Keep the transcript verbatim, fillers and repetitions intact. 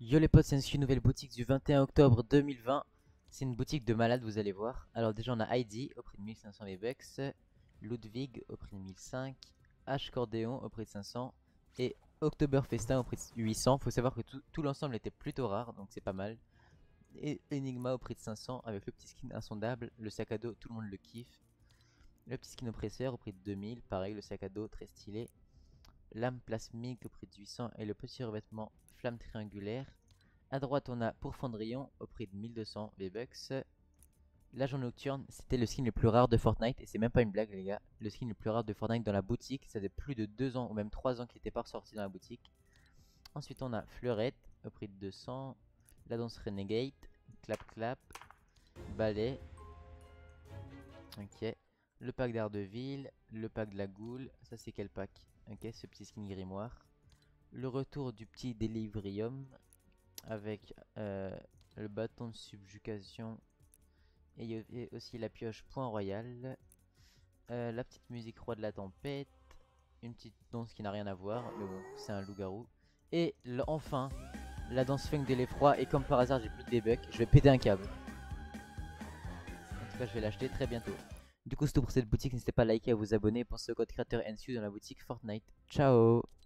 Yo les potes, c'est une nouvelle boutique du vingt et un octobre deux mille vingt. C'est une boutique de malade, vous allez voir. Alors déjà on a Heidi au prix de mille cinq cents V-Bucks, Ludwig au prix de mille cinq, H Cordéon au prix de cinq cents et Oktoberfestin au prix de huit cents. Faut savoir que tout, tout l'ensemble était plutôt rare, donc c'est pas mal. Et Enigma au prix de cinq cents avec le petit skin insondable, le sac à dos, tout le monde le kiffe. Le petit skin oppresseur au prix de deux mille, pareil, le sac à dos très stylé. Lame plasmique au prix de huit cents et le petit revêtement flamme triangulaire. A droite, on a pour Fondrion au prix de mille deux cents V-Bucks. L'agent nocturne, c'était le skin le plus rare de Fortnite. Et c'est même pas une blague, les gars. Le skin le plus rare de Fortnite dans la boutique. Ça faisait plus de deux ans ou même trois ans qu'il n'était pas ressorti dans la boutique. Ensuite, on a Fleurette au prix de deux cents. La danse Renegade. Clap Clap. Ballet. Ok. Le pack d'Ardeville. Le pack de la Goule. Ça, c'est quel pack? Ok, ce petit skin grimoire. Le retour du petit Delivrium avec euh, le bâton de subjugation et, et aussi la pioche point royal, euh, la petite musique roi de la tempête, une petite danse qui n'a rien à voir, mais bon, c'est un loup-garou, et le, enfin la danse funk de l'effroi. Et comme par hasard, j'ai plus de débug, je vais péter un câble. En tout cas, je vais l'acheter très bientôt. Du coup, c'est tout pour cette boutique. N'hésitez pas à liker et à vous abonner. Pensez au code créateur N S U dans la boutique Fortnite. Ciao.